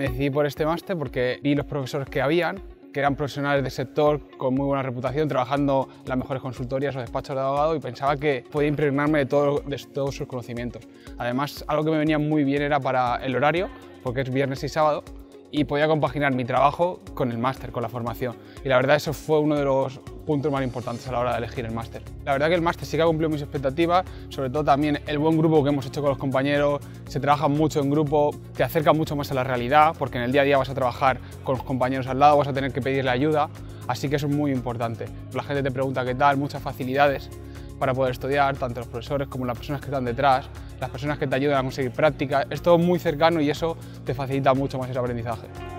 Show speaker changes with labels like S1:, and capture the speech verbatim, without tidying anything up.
S1: Me decidí por este máster porque vi los profesores que habían, que eran profesionales del sector con muy buena reputación, trabajando en las mejores consultorías o despachos de abogado, y pensaba que podía impregnarme de, todo, de todos sus conocimientos. Además, algo que me venía muy bien era para el horario, porque es viernes y sábado, y podía compaginar mi trabajo con el máster, con la formación. Y la verdad eso fue uno de los puntos más importantes a la hora de elegir el máster. La verdad que el máster sí que ha cumplido mis expectativas, sobre todo también el buen grupo que hemos hecho con los compañeros, se trabaja mucho en grupo, te acerca mucho más a la realidad, porque en el día a día vas a trabajar con los compañeros al lado, vas a tener que pedirle ayuda, así que eso es muy importante. La gente te pregunta qué tal, muchas facilidades para poder estudiar, tanto los profesores como las personas que están detrás, las personas que te ayudan a conseguir práctica, es todo muy cercano y eso te facilita mucho más ese aprendizaje.